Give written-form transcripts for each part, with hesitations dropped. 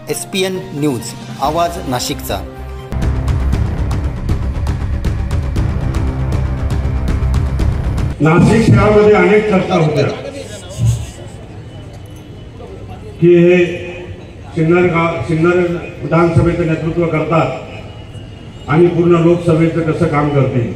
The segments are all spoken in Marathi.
SPN न्यूज, आवाज नाशिकचा। नाशिक शहरामध्ये अनेक चर्चा होत्या की हे सिन्नर विधानसभेचं नेतृत्व करतात आणि पूर्ण लोकसभेचं कसं काम करतील।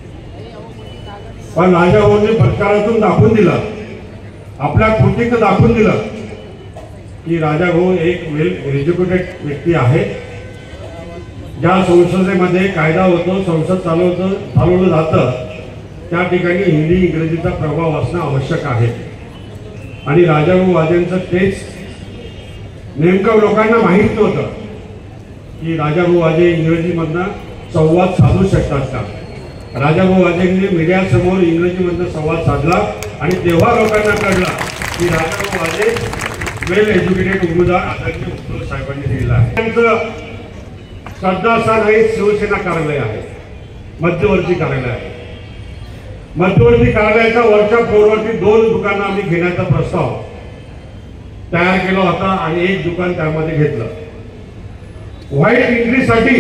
पण राजाभाऊंनी प्रचारातून दाखवून दिलं, आपल्या कृतीनं दाखवून दिलं की राजाभाऊ एक वेल एज्युकेटेड व्यक्ती आहे। ज्या संसदेमध्ये कायदा होतो, संसद चालवलं जातं, त्या ठिकाणी हिंदी इंग्रजीचा प्रभाव असणं आवश्यक आहे। आणि राजाभाऊ वाजेंचं तेच नेमकं लोकांना माहीत नव्हतं की राजाभाऊ वाजे इंग्रजीमधनं संवाद साधू शकतात का। राजाभाऊ वाजेंनी मीडियासमोर इंग्रजीमधनं संवाद साधला आणि तेव्हा लोकांना कळलं की राजाभाऊ वाजे वेल एज्युकेटेड उमेदवार आदरणीय उद्धव साहेबांनी दिलेला आहे। त्यांचं श्रद्धास्थान हे शिवसेना कार्यालय आहे, मध्यवर्ती कार्यालय आहे। मध्यवर्ती कार्यालयाच्या वरच्या फ्लोअरवरती 2 दुकानं आम्ही घेण्याचा प्रस्ताव तयार केला होता आणि एक दुकान त्यामध्ये घेतलं। व्हाईट एंट्रीसाठी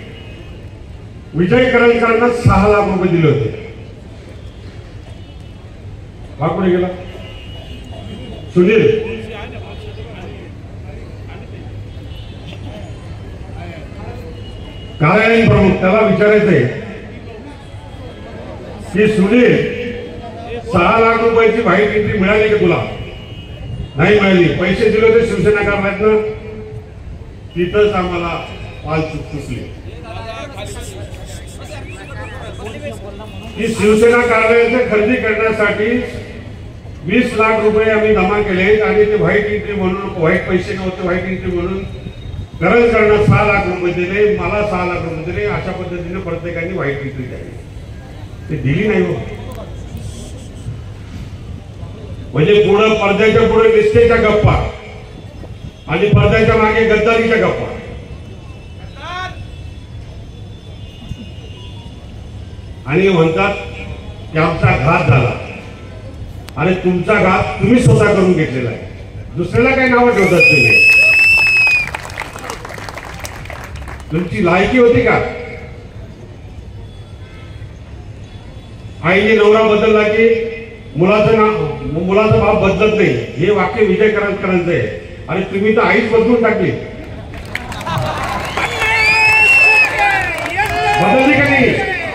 विजय करंजकरांना 6 लाख रुपये दिले होते। हा कुठे गेला? सुनील कार्यालयीन प्रमुख, त्याला विचारायचंय की सुनील 6 लाख रुपयाची व्हाईट एंट्री मिळाली की तुला? नाही मिळाली। पैसे दिले होते शिवसेना कार्यालयातनं, तिथंच आम्हाला पाल चुकली की शिवसेना कार्यालयाचे खरेदी करण्यासाठी 20 लाख रुपये आम्ही जमा केले आणि ते व्हाईट एंट्री म्हणून, व्हाईट पैसे नव्हते, व्हाईट एंट्री म्हणून करंजकरांना 6 लाख रुपये दिले, मला 6 लाख रुपये दिले। अशा पद्धतीने प्रत्येकाने व्हाईट एंट्री द्यावी, ते दिली नाही हो। म्हणजे पुढे पडद्याच्या पुढे निष्ठेच्या गप्पा आणि पडद्याच्या मागे गद्दारीच्या गप्पा। आणि म्हणतात की आमचा घात झाला, आणि तुमचा घात तुम्ही स्वतः करून घेतलेला आहे, दुसऱ्याला काही नावं ठेवतात तुम्ही। तुमची लायकी होती का? आईने नवरा बदलला की मुलाचा बाप बदलत नाही, हे वाक्य विजय करंजकरांचं आहे। आणि तुम्ही तर आईच बदलून टाकली, बदलली का नाही?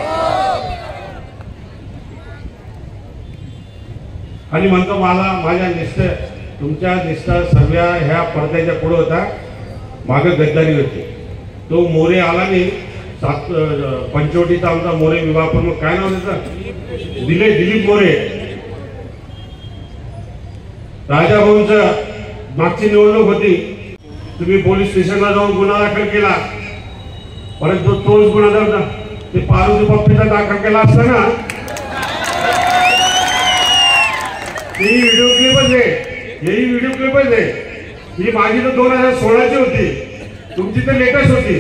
आणि म्हणतो मला माझ्या निष्ठा, तुमच्या निष्ठा सर्व ह्या पडद्याच्या पुढे होता, मागे गद्दारी होती। तो मोरे आला नाही, पंचवटीचा आमचा मोरे विभाग प्रमुख, काय नाव त्याचं, दिलीप मोरे। राजाभाऊंचं मागची निवडणूक होती, तुम्ही पोलीस स्टेशनला जाऊन गुन्हा दाखल केला, परंतु तोच गुन्हा ते पारुदी पप्पीचा दाखल केला असता ना, ही व्हिडिओ क्लिपच आहे, ही व्हिडिओ क्लिपच आहे। ही माझी तर 2016ची होती, तुमची तर लेटेस्ट होती।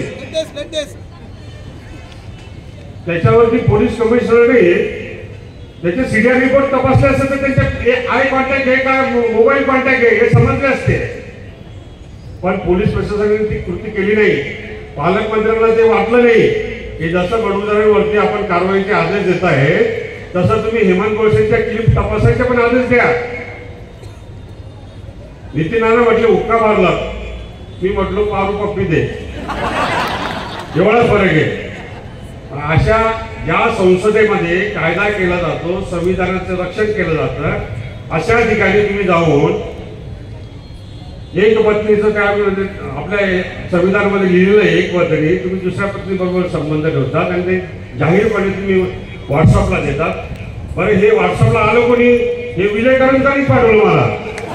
त्याच्यावरती पोलीस कमिशनरने त्याचे सीरियल रिपोर्ट तपासले असते तर त्यांच्या आय कॉन्टॅक्ट आहे का मोबाईल कॉन्टॅक्ट आहे हे समजले असते। पण पोलीस प्रशासनाने ती कृती केली नाही, पालकमंत्र्यांना ते वाटलं नाही की जसं बडगुजरांवरती आपण कारवाईचे आदेश देत आहे तसं तुम्ही हेमंत गोडसेच्या क्लिप तपासायचे पण आदेश द्या। नितीनानं म्हटले हुक्का मारला, मी म्हटलो पारू पप्पी दे, एवढा फरक आहे। अशा ज्या संसदेमध्ये कायदा केला जातो, संविधानाचं रक्षण केलं जातं, अशा ठिकाणी तुम्ही जाऊन एक पत्नीचं काय आपल्या संविधानामध्ये लिहिलेलं आहे, एक पत्नी, तुम्ही दुसऱ्या पत्नीबरोबर संबंध ठेवतात आणि ते जाहीरपणे तुम्ही व्हॉट्सअपला देतात। बरं, हे व्हॉट्सअपला आलं कोणी? हे विजय करंजकरांनी पाठवलं मला।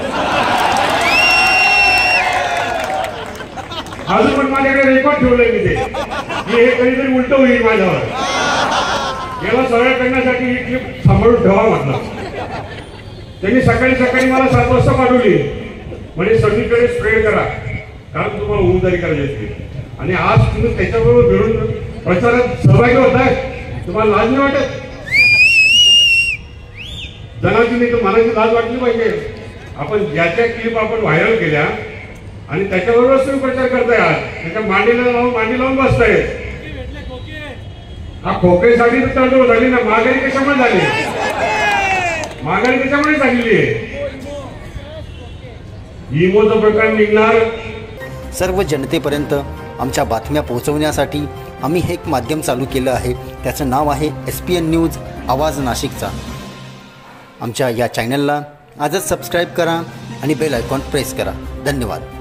अजून पण माझ्याकडे रेकॉर्ड ठेवलंय मी ते, हे कधीतरी उलट होईल माझ्यावर, याला सगळं करण्यासाठी ही क्लिप सांभाळून ठेवा म्हटलं। त्यांनी सकाळी मला 7 वाजता पाठवली, म्हणजे सगळीकडे स्प्रेड करा, कारण तुम्हाला उमेदवारी करायची असते। आणि आज तुम्ही त्याच्याबरोबर मिळून प्रचारात सहभागी होताय, तुम्हाला लाज नाही वाटत? जनाची नाही तर मनाची लाज वाटली पाहिजे। आपण ज्याच्या क्लिप आपण व्हायरल केल्या आणि त्याच्याबरोबरच तुम्ही प्रचार करताय आज त्याच्या मांडी लावून बसताय. हा खोकेसाठी तर झाली ना, महागाई कशामुळे झाली? महागाई कशामुळे झालेली आहे? इमोचा प्रकार निघणार. सर्व जनतेपर्यंत आमच्या बातम्या पोहोचवण्यासाठी आम्ही हे एक माध्यम चालू केलं आहे. त्याचं नाव आहे SPN न्यूज आवाज नाशिकचा. आमच्या या चॅनलला आजच सबस्क्राईब करा आणि बेल आयकॉन प्रेस करा. धन्यवाद.